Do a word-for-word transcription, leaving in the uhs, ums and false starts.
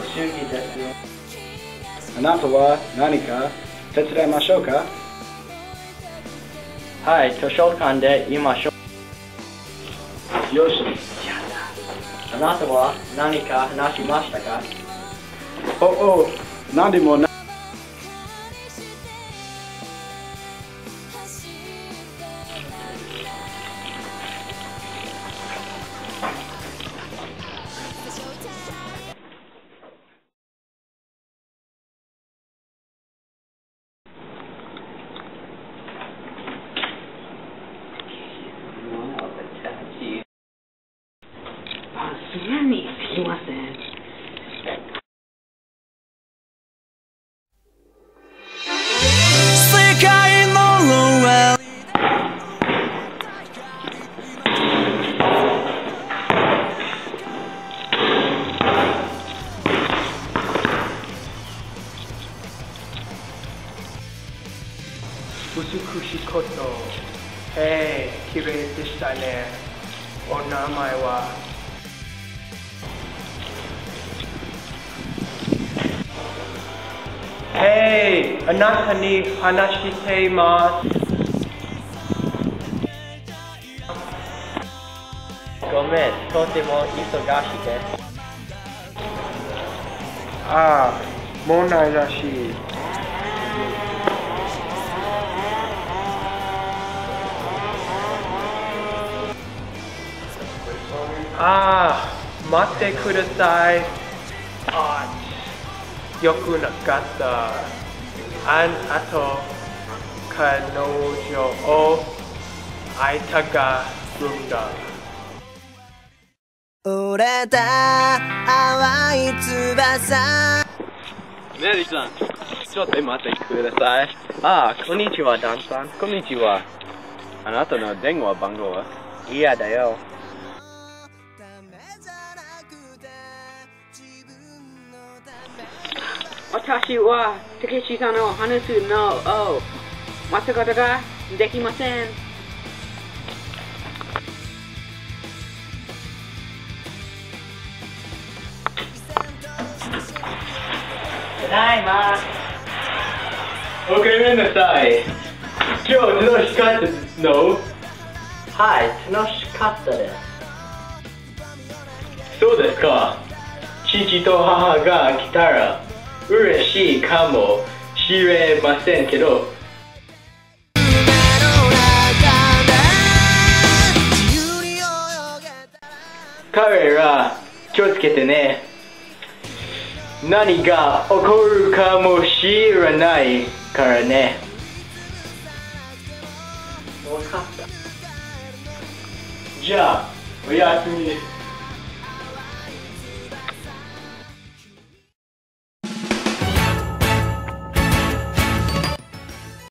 主義です。 あなたは何か手伝いましょうか？ はい、図書館で言いましょう。 よし。 あなたは何か話しましたか？ おお、何でもない。 すぐにすいません。世界の上美しいこと。へえ、綺麗でしたね。お名前は？へい、あなたに話しています。 ごめん、とても忙しいです。 ああ、もうないらしい。ああ、待ってください。あよくなかった。あんあと彼女を会いたがるんだ。折れた淡い翼。 メリーさん、ちょっと待ってください。ああ、こんにちは、ダンさん。こんにちは。あなたの電話番号は？嫌だよ。 私はたけしさんの話すのを待つことができません。 ただいま。おかえりなさい。今日楽しかったの？はい、楽しかったです。そうですか。父と母が来たら嬉しいかもしれませんけど。彼ら気をつけてね。何が起こるかもしれないからね。分かった。じゃあおやすみ。